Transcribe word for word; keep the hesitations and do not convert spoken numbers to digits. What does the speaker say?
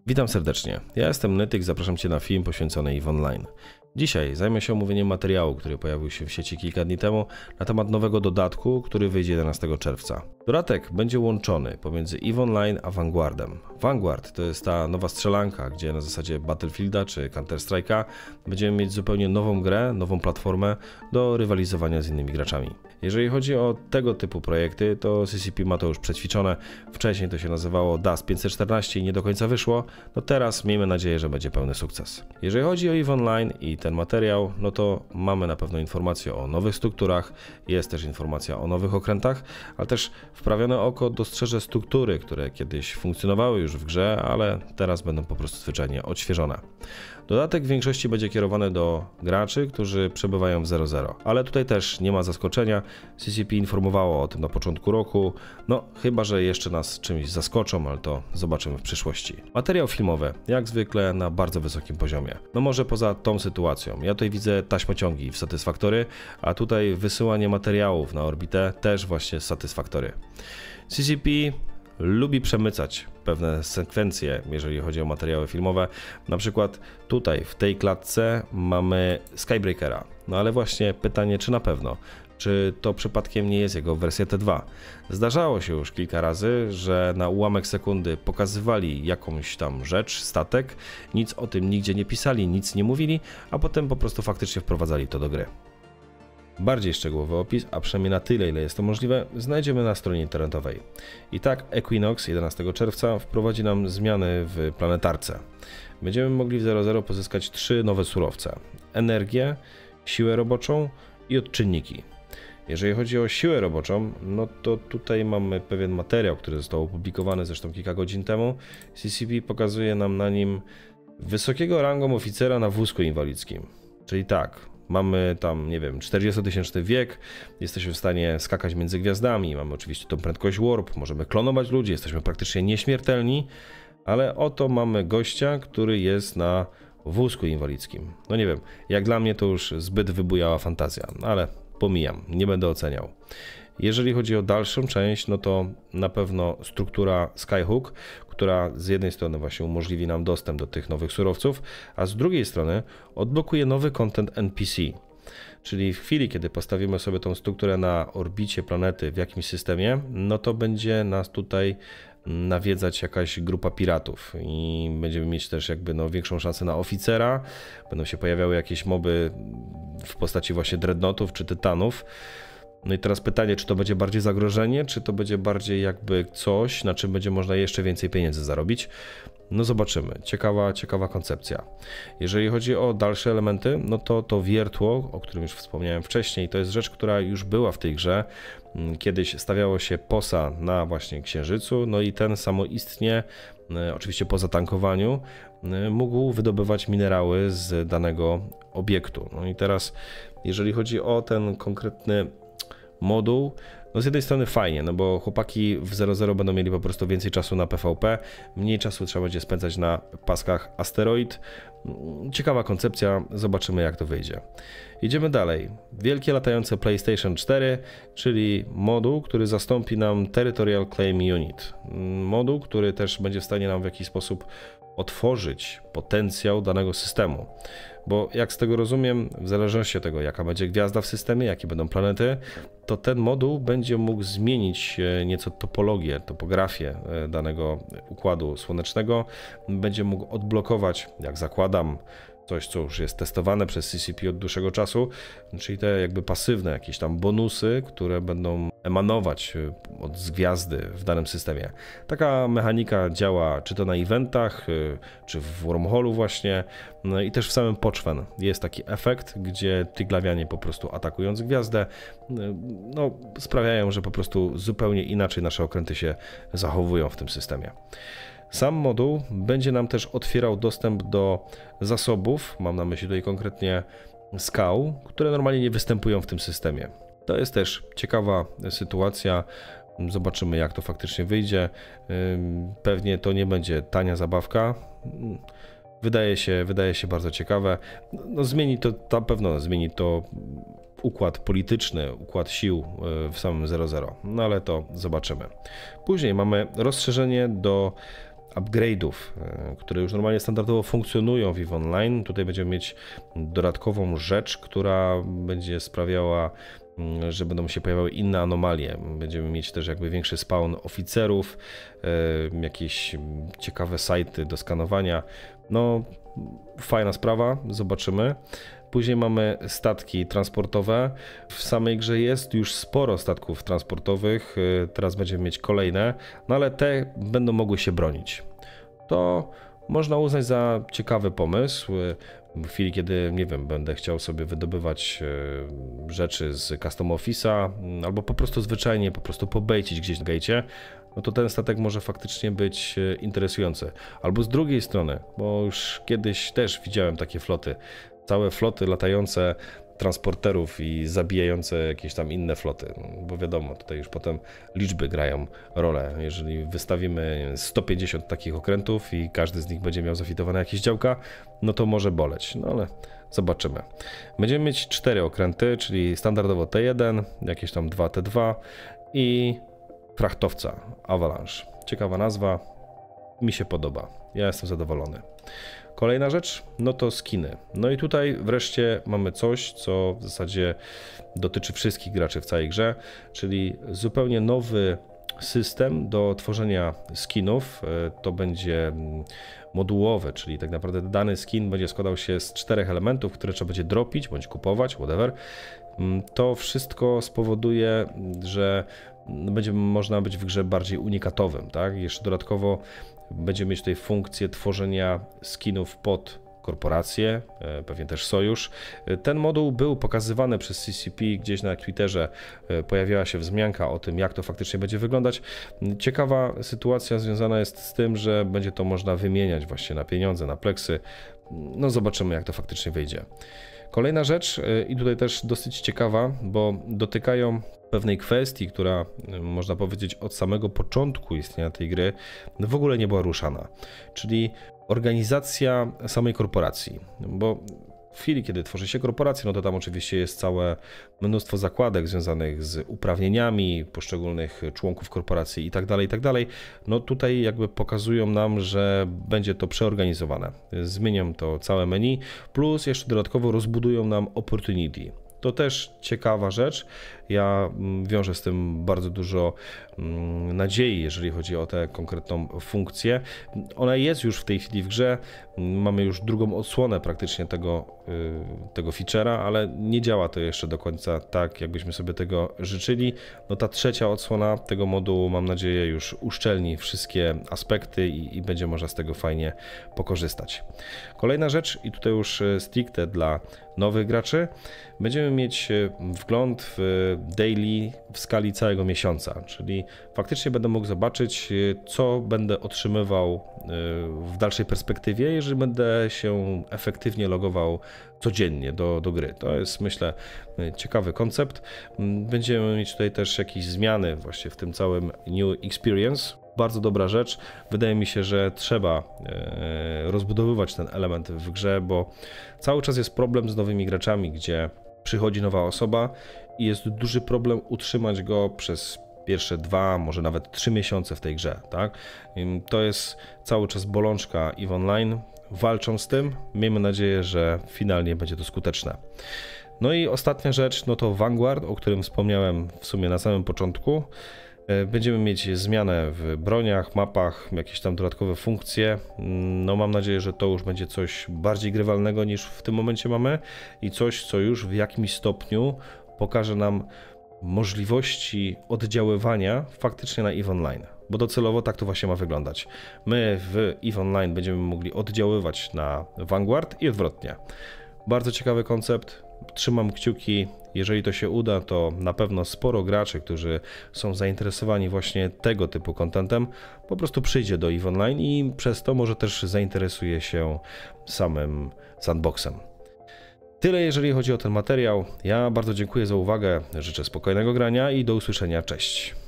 Witam serdecznie, ja jestem Netyk, zapraszam Cię na film poświęcony EVE Online. Dzisiaj zajmę się omówieniem materiału, który pojawił się w sieci kilka dni temu na temat nowego dodatku, który wyjdzie jedenastego czerwca. Dodatek będzie łączony pomiędzy EVE Online a Vanguardem. Vanguard to jest ta nowa strzelanka, gdzie na zasadzie Battlefielda czy Counter Strike'a będziemy mieć zupełnie nową grę, nową platformę do rywalizowania z innymi graczami. Jeżeli chodzi o tego typu projekty, to C C P ma to już przećwiczone. Wcześniej to się nazywało D A S pięćset czternaście i nie do końca wyszło. No teraz miejmy nadzieję, że będzie pełny sukces. Jeżeli chodzi o EVE Online i ten materiał, no to mamy na pewno informacje o nowych strukturach, jest też informacja o nowych okrętach, ale też wprawione oko dostrzeże struktury, które kiedyś funkcjonowały już w grze, ale teraz będą po prostu zwyczajnie odświeżone. Dodatek w większości będzie kierowany do graczy, którzy przebywają w zero zero, ale tutaj też nie ma zaskoczenia. C C P informowało o tym na początku roku, no chyba że jeszcze nas czymś zaskoczą, ale to zobaczymy w przyszłości. Materiał filmowy, jak zwykle na bardzo wysokim poziomie. No może poza tą sytuacją, ja tutaj widzę taśmociągi w Satisfactory, a tutaj wysyłanie materiałów na orbitę też właśnie z Satisfactory. C C P lubi przemycać pewne sekwencje, jeżeli chodzi o materiały filmowe. Na przykład tutaj w tej klatce mamy Skybreakera. No ale właśnie pytanie, czy na pewno? Czy to przypadkiem nie jest jego wersja T dwa? Zdarzało się już kilka razy, że na ułamek sekundy pokazywali jakąś tam rzecz, statek, nic o tym nigdzie nie pisali, nic nie mówili, a potem po prostu faktycznie wprowadzali to do gry. Bardziej szczegółowy opis, a przynajmniej na tyle, ile jest to możliwe, znajdziemy na stronie internetowej. I tak Equinox jedenastego czerwca wprowadzi nam zmiany w planetarce. Będziemy mogli w zero zero pozyskać trzy nowe surowce: energię, siłę roboczą i odczynniki. Jeżeli chodzi o siłę roboczą, no to tutaj mamy pewien materiał, który został opublikowany zresztą kilka godzin temu. C C P pokazuje nam na nim wysokiego rangą oficera na wózku inwalidzkim. Czyli tak, mamy tam, nie wiem, czterdziestotysięczny wiek, jesteśmy w stanie skakać między gwiazdami, mamy oczywiście tą prędkość warp, możemy klonować ludzi, jesteśmy praktycznie nieśmiertelni, ale oto mamy gościa, który jest na wózku inwalidzkim. No nie wiem, jak dla mnie to już zbyt wybujała fantazja, ale pomijam, nie będę oceniał. Jeżeli chodzi o dalszą część, no to na pewno struktura Skyhook, która z jednej strony właśnie umożliwi nam dostęp do tych nowych surowców, a z drugiej strony odblokuje nowy content N P C. Czyli w chwili, kiedy postawimy sobie tą strukturę na orbicie planety w jakimś systemie, no to będzie nas tutaj nawiedzać jakaś grupa piratów i będziemy mieć też jakby no większą szansę na oficera, będą się pojawiały jakieś moby w postaci właśnie dreadnoughtów czy tytanów. No i teraz pytanie, czy to będzie bardziej zagrożenie, czy to będzie bardziej jakby coś, na czym będzie można jeszcze więcej pieniędzy zarobić. No zobaczymy. Ciekawa, ciekawa koncepcja. Jeżeli chodzi o dalsze elementy, no to to wiertło, o którym już wspomniałem wcześniej, to jest rzecz, która już była w tej grze. Kiedyś stawiało się posa na właśnie Księżycu, no i ten samoistnie, oczywiście po zatankowaniu, mógł wydobywać minerały z danego obiektu. No i teraz, jeżeli chodzi o ten konkretny moduł, no z jednej strony fajnie, no bo chłopaki w zero zero będą mieli po prostu więcej czasu na P V P, mniej czasu trzeba będzie spędzać na paskach asteroid. Ciekawa koncepcja, zobaczymy jak to wyjdzie. Idziemy dalej. Wielkie latające PlayStation cztery, czyli moduł, który zastąpi nam Territorial Claim Unit. Moduł, który też będzie w stanie nam w jakiś sposób otworzyć potencjał danego systemu. Bo jak z tego rozumiem, w zależności od tego, jaka będzie gwiazda w systemie, jakie będą planety, to ten moduł będzie mógł zmienić nieco topologię, topografię danego układu słonecznego. Będzie mógł odblokować, jak zakładam, coś, co już jest testowane przez C C P od dłuższego czasu, czyli te jakby pasywne jakieś tam bonusy, które będą emanować od z gwiazdy w danym systemie. Taka mechanika działa czy to na eventach, czy w wormholu właśnie, no i też w samym Pochven jest taki efekt, gdzie tyglawianie po prostu atakując gwiazdę, no sprawiają, że po prostu zupełnie inaczej nasze okręty się zachowują w tym systemie. Sam moduł będzie nam też otwierał dostęp do zasobów, mam na myśli tutaj konkretnie skał, które normalnie nie występują w tym systemie. To jest też ciekawa sytuacja, zobaczymy jak to faktycznie wyjdzie. Pewnie to nie będzie tania zabawka, wydaje się, wydaje się bardzo ciekawe. No, zmieni to, na pewno zmieni to układ polityczny, układ sił w samym zero zero, no ale to zobaczymy. Później mamy rozszerzenie do upgrade'ów, które już normalnie standardowo funkcjonują w EVE Online. Tutaj będziemy mieć dodatkową rzecz, która będzie sprawiała, że będą się pojawiały inne anomalie. Będziemy mieć też jakby większy spawn oficerów, jakieś ciekawe sajty do skanowania. No, fajna sprawa, zobaczymy. Później mamy statki transportowe. W samej grze jest już sporo statków transportowych, teraz będziemy mieć kolejne, no ale te będą mogły się bronić. To można uznać za ciekawy pomysł. W chwili, kiedy, nie wiem, będę chciał sobie wydobywać rzeczy z Custom Office'a albo po prostu zwyczajnie po prostu pobejcić gdzieś na gejcie, no to ten statek może faktycznie być interesujący. Albo z drugiej strony, bo już kiedyś też widziałem takie floty, całe floty latające transporterów i zabijające jakieś tam inne floty, bo wiadomo, tutaj już potem liczby grają rolę. Jeżeli wystawimy sto pięćdziesiąt takich okrętów i każdy z nich będzie miał zafitowane jakieś działka, no to może boleć, no ale zobaczymy. Będziemy mieć cztery okręty, czyli standardowo T jeden, jakieś tam dwa T dwa i frachtowca Avalanche. Ciekawa nazwa, mi się podoba, ja jestem zadowolony. Kolejna rzecz, no to skiny. No i tutaj wreszcie mamy coś, co w zasadzie dotyczy wszystkich graczy w całej grze, czyli zupełnie nowy system do tworzenia skinów. To będzie modułowe, czyli tak naprawdę dany skin będzie składał się z czterech elementów, które trzeba będzie dropić bądź kupować, whatever. To wszystko spowoduje, że będzie można być w grze bardziej unikatowym, tak? Jeszcze dodatkowo będziemy mieć tutaj funkcję tworzenia skinów pod korporacje, pewnie też sojusz. Ten moduł był pokazywany przez C C P gdzieś na Twitterze, pojawiła się wzmianka o tym, jak to faktycznie będzie wyglądać. Ciekawa sytuacja związana jest z tym, że będzie to można wymieniać właśnie na pieniądze, na pleksy. No zobaczymy, jak to faktycznie wyjdzie. Kolejna rzecz i tutaj też dosyć ciekawa, bo dotykają pewnej kwestii, która można powiedzieć od samego początku istnienia tej gry w ogóle nie była ruszana, czyli organizacja samej korporacji, bo w chwili, kiedy tworzy się korporację, no to tam oczywiście jest całe mnóstwo zakładek związanych z uprawnieniami poszczególnych członków korporacji i tak dalej, i tak dalej. No tutaj jakby pokazują nam, że będzie to przeorganizowane. Zmienią to całe menu, plus jeszcze dodatkowo rozbudują nam opportunity. To też ciekawa rzecz. Ja wiążę z tym bardzo dużo nadziei, jeżeli chodzi o tę konkretną funkcję. Ona jest już w tej chwili w grze. Mamy już drugą odsłonę praktycznie tego, tego feature'a, ale nie działa to jeszcze do końca tak, jakbyśmy sobie tego życzyli. No ta trzecia odsłona tego modułu, mam nadzieję, już uszczelni wszystkie aspekty i, i będzie można z tego fajnie pokorzystać. Kolejna rzecz, i tutaj już stricte dla nowych graczy, będziemy mieć wgląd w daily w skali całego miesiąca, czyli faktycznie będę mógł zobaczyć, co będę otrzymywał w dalszej perspektywie, jeżeli będę się efektywnie logował codziennie do, do gry. To jest, myślę, ciekawy koncept. Będziemy mieć tutaj też jakieś zmiany właśnie w tym całym New Experience. Bardzo dobra rzecz. Wydaje mi się, że trzeba rozbudowywać ten element w grze, bo cały czas jest problem z nowymi graczami, gdzie przychodzi nowa osoba i jest duży problem utrzymać go przez pierwsze dwa, może nawet trzy miesiące w tej grze, tak? To jest cały czas bolączka EVE Online. Walczą z tym. Miejmy nadzieję, że finalnie będzie to skuteczne. No i ostatnia rzecz, no to Vanguard, o którym wspomniałem w sumie na samym początku. Będziemy mieć zmianę w broniach, mapach, jakieś tam dodatkowe funkcje. No mam nadzieję, że to już będzie coś bardziej grywalnego niż w tym momencie mamy i coś, co już w jakimś stopniu pokaże nam możliwości oddziaływania faktycznie na EVE Online, bo docelowo tak to właśnie ma wyglądać. My w EVE Online będziemy mogli oddziaływać na Vanguard i odwrotnie. Bardzo ciekawy koncept, trzymam kciuki, jeżeli to się uda, to na pewno sporo graczy, którzy są zainteresowani właśnie tego typu contentem, po prostu przyjdzie do EVE Online i przez to może też zainteresuje się samym sandboxem. Tyle jeżeli chodzi o ten materiał. Ja bardzo dziękuję za uwagę, życzę spokojnego grania i do usłyszenia, cześć.